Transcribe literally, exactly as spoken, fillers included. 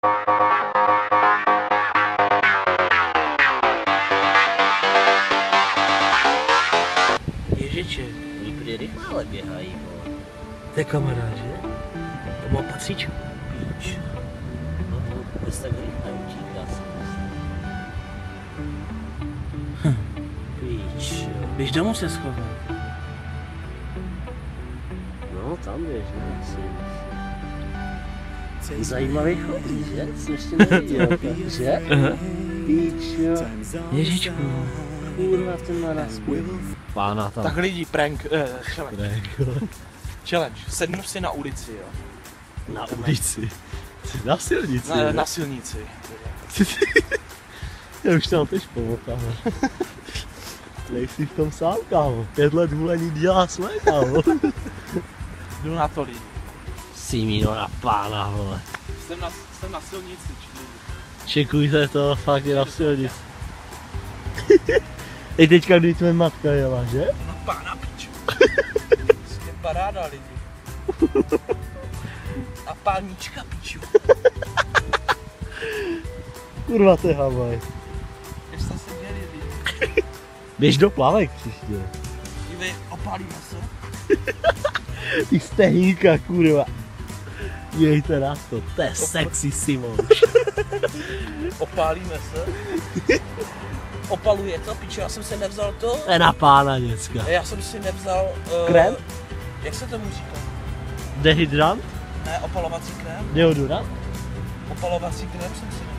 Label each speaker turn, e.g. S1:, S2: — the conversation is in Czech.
S1: Ježiče.
S2: Oni prý rychle ale běhají, vole.
S1: To je kamarád, že? To má patříčku.
S2: Píč. No to vůbec tak rychle utíká se.
S1: Hm.
S2: Píč, jo.
S1: Běž domů se schovat.
S2: No tam běž, ne? Zajímavý chodí, že? Jsi ještě neviděl, že? Píčo.
S1: Ježičku.
S2: Kurva, ten má naspět.
S3: Pána tam.
S1: Tak lidi, prank, eh, challenge.
S3: Prank.
S1: Challenge. Sednu si na ulici, jo.
S3: Na ulici. Na silnici.
S1: Na, na silnici.
S3: Já už tam teď pomotáme. Nejsi v tom sám, kámo. Pět let hulení dělá své, kámo.
S1: Jdu na to lidi.
S3: Simino na pána, vole.
S1: Jsem na, jsem na silnici, či
S3: Čekujte to, fakt je na silnici. I teďka, když tvoje matka jela, že?
S1: na pána piču. Je paráda lidi. A pánička piču.
S3: Kurva, to je Havaj.
S1: Ještě se děli lidi.
S3: Běž do plavek příště.
S1: Dívej, opálíme se.
S3: Ty stehínka, kurva. Mějte na to, to je sexy Simon.
S1: Opálíme se. Opaluje to, piču, já jsem si nevzal to.
S3: To je na pána dneska.
S1: Já jsem si nevzal... Uh,
S3: Krém?
S1: Jak se tomu říká?
S3: Dehydrant?
S1: Ne, opalovací krém.
S3: Deodorant?
S1: Opalovací krém jsem si